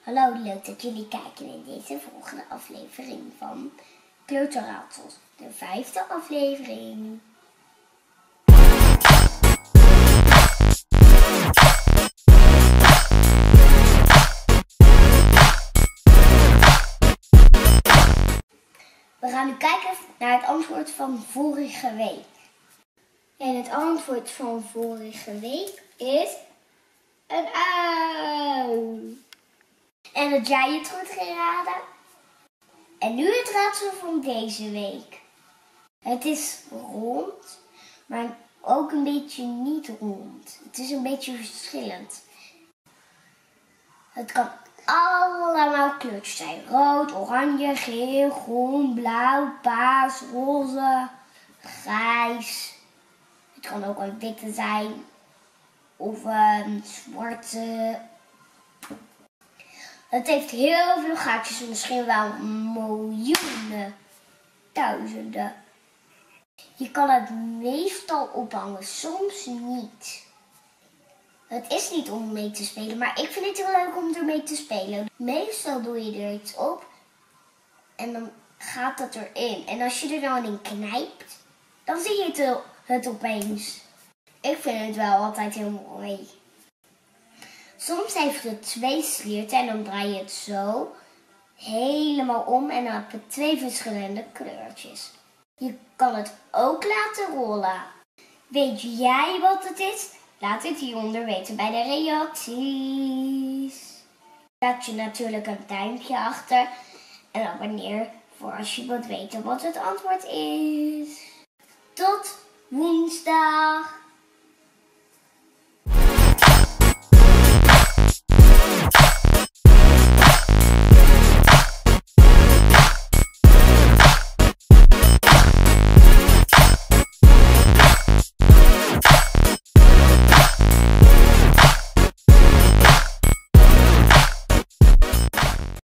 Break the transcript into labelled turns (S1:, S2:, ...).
S1: Hallo, leuk dat jullie kijken in deze volgende aflevering van Kleuterraadsels, de 5e aflevering. We gaan nu kijken naar het antwoord van vorige week. En het antwoord van vorige week is een ui. En had jij het goed geraden? En nu het raadsel van deze week. Het is rond, maar ook een beetje niet rond. Het is een beetje verschillend. Het kan allemaal kleurtjes zijn. Rood, oranje, geel, groen, blauw, paars, roze, grijs. Het kan ook een witte zijn of een zwarte. Het heeft heel veel gaatjes, misschien wel miljoenen, duizenden. Je kan het meestal ophangen, soms niet. Het is niet om mee te spelen, maar ik vind het heel leuk om ermee te spelen. Meestal doe je er iets op en dan gaat het erin. En als je er dan in knijpt, dan zie je het opeens. Ik vind het wel altijd heel mooi. Soms heeft het 2 slierten en dan draai je het zo helemaal om en dan heb je 2 verschillende kleurtjes. Je kan het ook laten rollen. Weet jij wat het is? Laat het hieronder weten bij de reacties. Laat je natuurlijk een duimpje achter en abonneer voor als je wilt weten wat het antwoord is. Tot woensdag!